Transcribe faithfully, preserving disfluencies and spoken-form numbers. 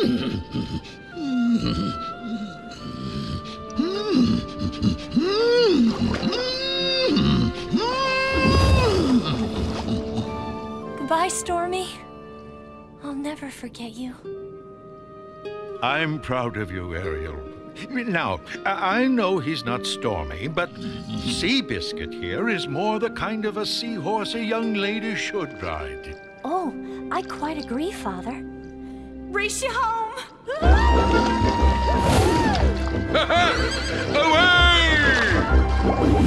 Goodbye, Stormy. I'll never forget you. I'm proud of you, Ariel. Now, I I know he's not Stormy, but Seabiscuit here is more the kind of a seahorse a young lady should ride. Oh, I quite agree, Father. Race you home! Away!